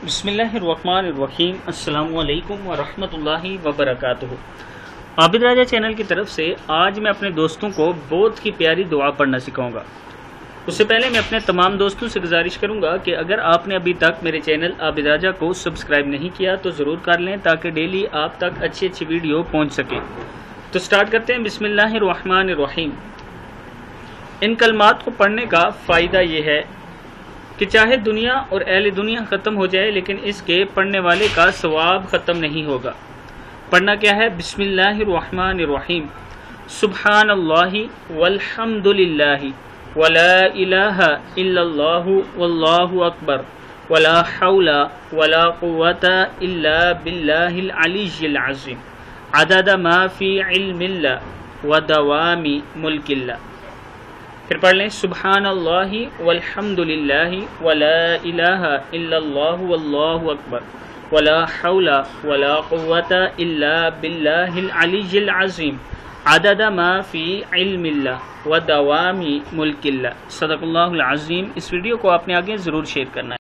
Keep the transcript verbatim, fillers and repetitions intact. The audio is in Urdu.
بسم اللہ الرحمن الرحیم۔ السلام علیکم ورحمۃ اللہ وبرکاتہ۔ عابد راجہ چینل کی طرف سے آج میں اپنے دوستوں کو بہت کی پیاری دعا پڑھنا سکھاؤں گا۔ اس سے پہلے میں اپنے تمام دوستوں سے گزارش کروں گا کہ اگر آپ نے ابھی تک میرے چینل عابد راجہ کو سبسکرائب نہیں کیا تو ضرور کر لیں تاکہ ڈیلی آپ تک اچھی اچھی ویڈیو پہنچ سکے۔ تو سٹارٹ کرتے ہیں۔ بسم اللہ الرحمن الرحیم۔ ان کلمات کو پڑھنے کا فائدہ یہ ہے کہ چاہے دنیا اور اہل دنیا ختم ہو جائے لیکن اس کے پڑھنے والے کا ثواب ختم نہیں ہوگا۔ پڑھنا کیا ہے؟ بسم اللہ الرحمن الرحیم۔ سبحان اللہ والحمد للہ ولا الہ الا اللہ واللہ اکبر ولا حول ولا قوة الا باللہ العلی العظیم عدد ما فی علم اللہ ودوام ملک اللہ۔ پھر پڑھ لیں سبحان اللہ والحمد للہ ولا الہ الا اللہ واللہ اکبر ولا حول ولا قوة الا باللہ العلی العظیم عدد ما فی علم اللہ ودوام ملک اللہ۔ صدق اللہ العظیم۔ اس ویڈیو کو آپ نے آگے ضرور شیئر کرنا ہے۔